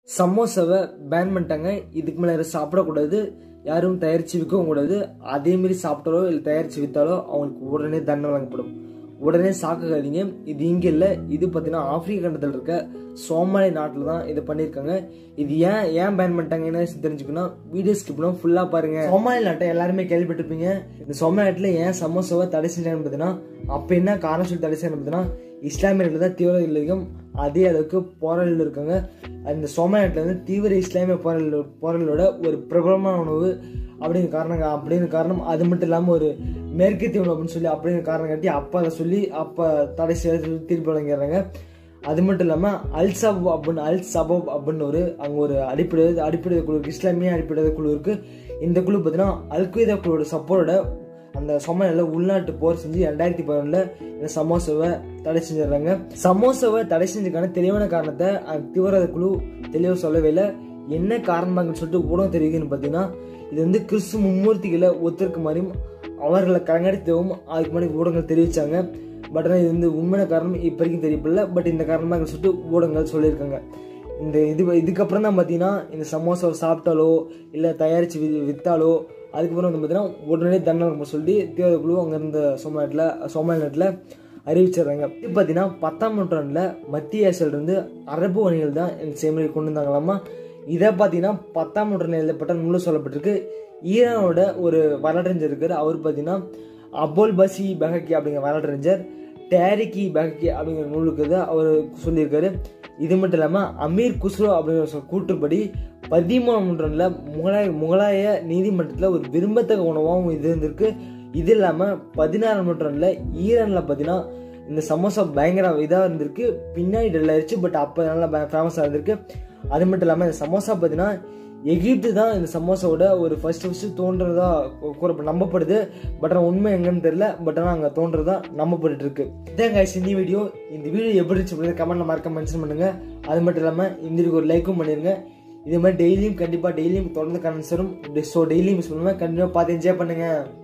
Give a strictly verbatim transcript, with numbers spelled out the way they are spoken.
சமோசாவை pan பண்ணிட்டாங்க. இதுக்கு மேலே யாரும் சாப்பிடக்கூடாது, யாரும் தயாரித்து விற்கவும் கூடாது. அதேமாரி சாப்பிட்டாலோ இல்லை தயாரித்து விற்றாலோ அவங்களுக்கு உடனே தண்டனை வழங்கப்படும். உடனே சாக்காதீங்க. இது இங்கே இல்லை, இது பார்த்தீங்கன்னா ஆப்பிரிக்கா கண்டத்தில் இருக்க சோமாலி நாட்டில் தான் இதை பண்ணியிருக்காங்க. இது ஏன் ஏன் பேன் பண்ணிட்டாங்க என்ன தெரிஞ்சுக்கணும், வீடியோ ஸ்கிப் பண்ணால் ஃபுல்லாக பாருங்க. சோமாலி நாட்டை எல்லாருமே கேள்விப்பட்டிருப்பீங்க. இந்த சோமாலி நாட்டில் ஏன் சமோசாவை தடை செஞ்சாங்கன்னு பார்த்தீங்கன்னா, அப்போ என்ன காரணம் சொல்லி தடை செய்யணும் பார்த்தீங்கன்னா, இஸ்லாமியர்கள் தான் தீவிர இல்லையும் அதே அளவுக்கு போராளிகள் இருக்காங்க. அந்த சோமாலி நாட்டில் வந்து தீவிர இஸ்லாமிய போராளி போராளிகளோட ஒரு பிரபலமான உணவு அப்படின்னு காரணம் அப்படின்னு காரணம் அது மட்டும் இல்லாமல் ஒரு மேற்கத்திய உணவு அப்படின்னு சொல்லி அப்படின்னு காரணம் காட்டி அப்போ அதை சொல்லி அப்போ தடை செய்ய திருப்பி வழங்கிடுறாங்க. அது மட்டும் இல்லாமல் அல் சபப் அப்படின்னு அல் சபப் அப்படின்னு ஒரு அங்கே ஒரு அடிப்படை அடிப்படை குழு இருக்குது, இஸ்லாமிய அடிப்படை குழு இருக்குது. இந்த குழு பார்த்தீங்கன்னா அல்கொய்தா குழுவோட சப்போர்ட்டோட அந்த சோமாலியில் உள்நாட்டு போர் செஞ்சு ரெண்டாயிரத்தி பதினொன்றில் இந்த சமோசாவை தடை செஞ்சிடறாங்க. சமோசாவை தடை செஞ்சதுக்கான தெளிவான காரணத்தை அந்த தீவிரவாத குழு தெளிவாக சொல்லவே இல்லை. என்ன காரணமாகன்னு சொல்லிட்டு ஊடகம் தெரிவிக்குன்னு பார்த்தீங்கன்னா, இது வந்து கிறிஸ்து மும்மூர்த்திகளை ஒத்துருக்கு மாதிரியும் அவர்களை கங்கடித்தவும் அதுக்கு முன்னாடி ஊடகங்கள் தெரிவித்தாங்க. பட் ஆனால் இது வந்து உண்மையான காரணம் இப்போ வரைக்கும் தெரியப்படல. பட் இந்த காரணமாக சொல்லிட்டு ஊடகங்கள் சொல்லியிருக்காங்க. இந்த இது இதுக்கப்புறம் தான் பார்த்தீங்கன்னா இந்த சமோசாவை சாப்பிட்டாலோ இல்லை தயாரித்து வி விற்றாலோ அதுக்கப்புறம் வந்து பார்த்தீங்கன்னா உடனே தண்டனை சொல்லி தீவிர குழு அங்கே இருந்த சோமாலியில் சோமாலி நாட்டில் அறிவிச்சிடுறாங்க. இது பார்த்தீங்கன்னா பத்தாம் நூற்றாண்டில் மத்திய ஆசியிலிருந்து அரபு வணிகள் தான் இந்த செயல்முறை கொண்டு வந்தாங்களாமா. இதை பார்த்தீங்கன்னா பத்தாம் நூற்றாண்டில் எழுதப்பட்ட நூலில் சொல்லப்பட்டிருக்கு. ஈரானோட ஒரு வரலாற்றறிஞர் இருக்கார். அவர் பார்த்தீங்கன்னா அபோல் பசி பெஹக்கி அப்படிங்கிற வரலாற்றறிஞர் டேரிக்கி பெஹக்கி அப்படிங்கிற நூலுக்கு தான் அவர் சொல்லியிருக்காரு. இது மட்டும் இல்லாமல் அமீர் குஸ்ரோ அப்படிங்கிற கூற்றுப்படி பதிமூணாம் நூற்றாண்டில் முகலாய முகலாய நீதிமன்றத்தில் ஒரு விரும்பத்தக்க உணவாகவும் இது இருந்திருக்கு. இது இல்லாமல் பதினாறாம் நூற்றாண்டில் ஈரானில் பார்த்தீங்கன்னா இந்த சமோசா பயங்கர இதாக இருந்திருக்கு. பின்னாடி டல் ஆயிடுச்சு, பட் அப்போ நல்லா ஃபேமஸாக இருந்திருக்கு. அது மட்டும் இல்லாமல் இந்த சமோசா பார்த்தீங்கன்னா எகிப்து தான் இந்த சமோசாவோட ஒரு ஃபர்ஸ்ட் ஃபர்ஸ்ட் தோன்றதா கூறப்ப நம்பப்படுது. பட் ஆனால் உண்மை எங்கன்னு தெரியல. பட் ஆனால் அங்கே தோன்றதா நம்பப்பட்டு இருக்கு. இதான் கைஸ் இந்த வீடியோ. இந்த வீடியோ எப்படி இருந்துச்சு கமெண்ட்ல மறக்க மென்ஷன் பண்ணுங்க. அது மட்டும் இல்லாமல் இந்த வீடியோக்கு ஒரு லைக்கும் பண்ணிருங்க. இதே மாதிரி டெய்லியும் கண்டிப்பாக டெய்லியும் தொடர்ந்து கமெண்ட்ஸ் வரும். ஸோ டெய்லியும் மிஸ் பண்ணுவேன். கண்டிப்பாக பார்த்து என்ஜாய் பண்ணுங்க.